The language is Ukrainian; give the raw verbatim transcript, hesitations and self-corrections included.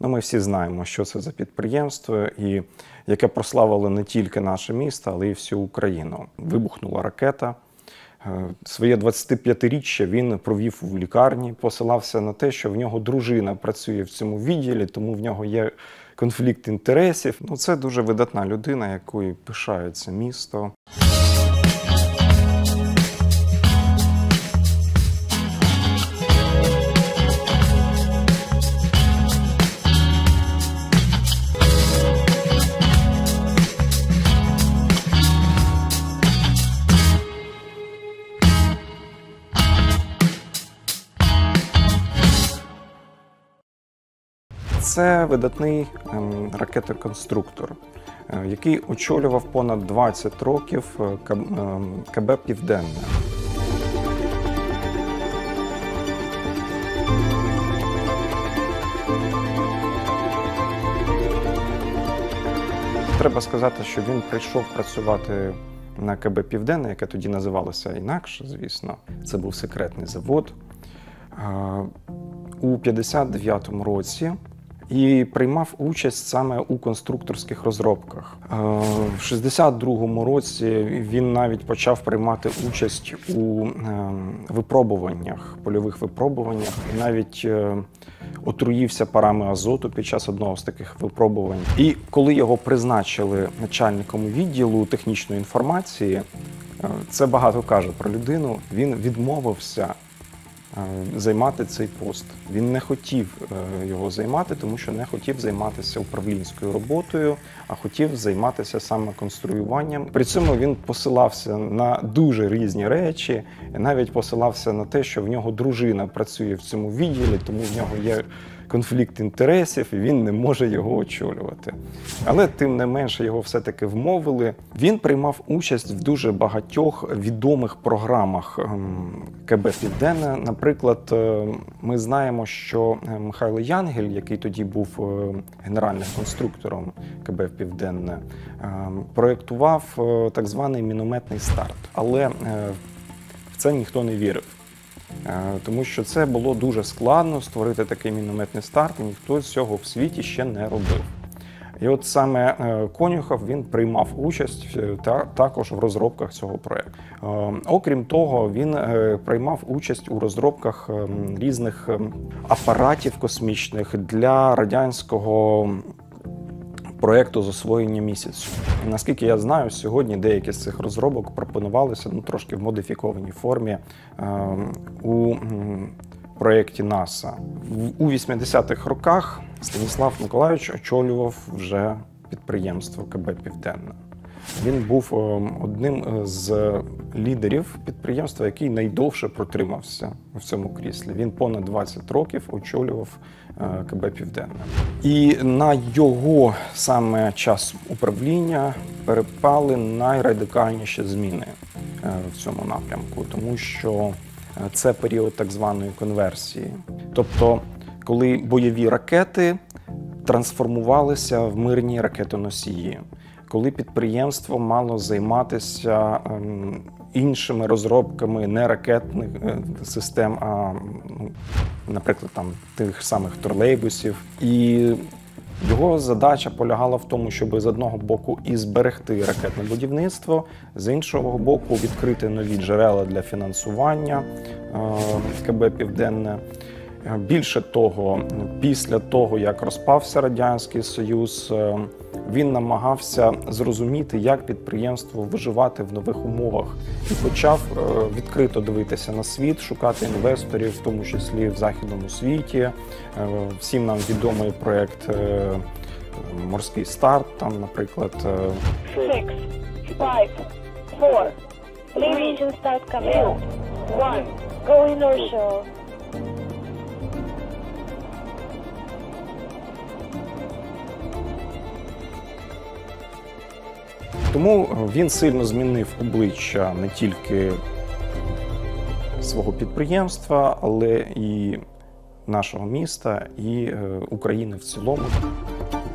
Ну, ми всі знаємо, що це за підприємство, і яке прославило не тільки наше місто, але й всю Україну. Вибухнула ракета. Своє двадцятип'ятиріччя він провів у лікарні, посилався на те, що в нього дружина працює в цьому відділі, тому в нього є конфлікт інтересів. Ну, це дуже видатна людина, якою пишається місто. Це видатний ем, ракетоконструктор, е, який очолював понад двадцять років е, КБ «Південне». Треба сказати, що він прийшов працювати на КБ «Південне», яке тоді називалося інакше, звісно. Це був секретний завод. Е, у п'ятдесят дев'ятому році і приймав участь саме у конструкторських розробках. В шістдесят другому році він навіть почав приймати участь у випробуваннях, польових випробуваннях, і навіть отруївся парами азоту під час одного з таких випробувань. І коли його призначили начальником відділу технічної інформації, це багато каже про людину, він відмовився займати цей пост. Він не хотів його займати, тому що не хотів займатися управлінською роботою, а хотів займатися саме конструюванням. При цьому він посилався на дуже різні речі, і навіть посилався на те, що в нього дружина працює в цьому відділі, тому в нього є конфлікт інтересів, і він не може його очолювати. Але тим не менше його все-таки вмовили. Він приймав участь в дуже багатьох відомих програмах КБ «Південне». Наприклад, ми знаємо, що Михайло Янгель, який тоді був генеральним конструктором КБ «Південне», проєктував так званий мінометний старт. Але в це ніхто не вірив. Тому що це було дуже складно створити такий мінометний старт, і ніхто цього в світі ще не робив. І от саме Конюхов, він приймав участь також в розробках цього проєкту. Окрім того, він приймав участь у розробках різних апаратів космічних для радянського проєкту з освоєння місяцю. І, наскільки я знаю, сьогодні деякі з цих розробок пропонувалися ну, трошки в модифікованій формі е, у проєкті НАСА. У вісімдесятих роках Станіслав Миколайович очолював вже підприємство КБ «Південне». Він був одним з лідерів підприємства, який найдовше протримався в цьому кріслі. Він понад двадцять років очолював КБ «Південне». І на його саме час управління перепали найрадикальніші зміни в цьому напрямку, тому що це період так званої конверсії. Тобто, коли бойові ракети трансформувалися в мирні ракетоносії, коли підприємство мало займатися іншими розробками не ракетних систем, а, наприклад, там, тих самих тролейбусів. І його задача полягала в тому, щоб з одного боку і зберегти ракетне будівництво, з іншого боку відкрити нові джерела для фінансування КБ «Південне». Більше того, після того, як розпався Радянський Союз, він намагався зрозуміти, як підприємство виживати в нових умовах. І почав відкрито дивитися на світ, шукати інвесторів, в тому числі в західному світі. Всім нам відомий проєкт «Морський старт», там, наприклад. Six, five, four, three, engine start coming. One, go inertial. Тому він сильно змінив обличчя не тільки свого підприємства, але і нашого міста, і України в цілому.